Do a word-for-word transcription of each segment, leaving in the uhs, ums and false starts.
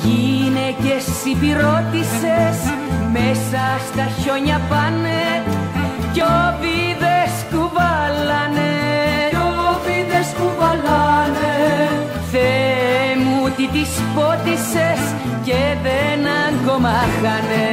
Γυναίκες υπηρώτησες μέσα στα χιόνια πάνε κι οβίδες κουβαλάνε, κι οβίδες κουβαλάνε. Θεέ μου τι τις πότισες και δεν αγκομάχανε.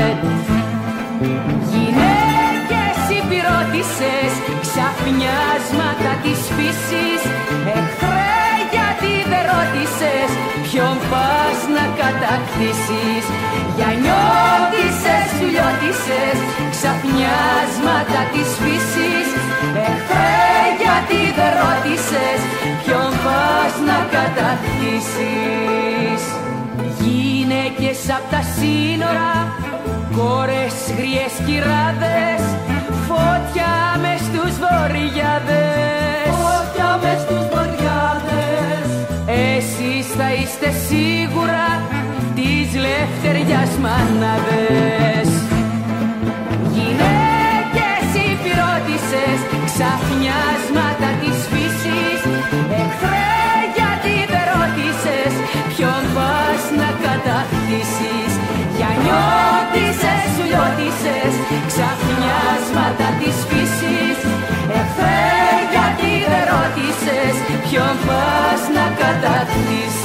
Γυναίκες υπηρώτησες ξαφνιάσματα της φύσης, εχθρέ γιατί δεν ρώτησες ποιον πας να κατακτήσεις. Για νιώτησες, λιώτησες ξαφνιάσματα της φύσης, εχθρέ γιατί δεν ρώτησες ποιον πας να κατακτήσεις. Γυναίκες απ' τα σύνορα, κόρες γριές κυράδες, φώτια μες στους βοριάδες, φώτια μες στους βοριάδες. Εσείς θα είστε σίγουρα της λευτεριάς μάναδες. Γυναίκες υπηρώτησες ξαφνιάσματα της φύσης, εχθρέ γιατί δεν ρώτησες ποιον πας να κατακτήσεις. Για νιώτησες, λιώτησες ξαφνιάσματα της φύσης, εχθρέ γιατί δεν ρώτησες ποιον πας να κατακτήσεις.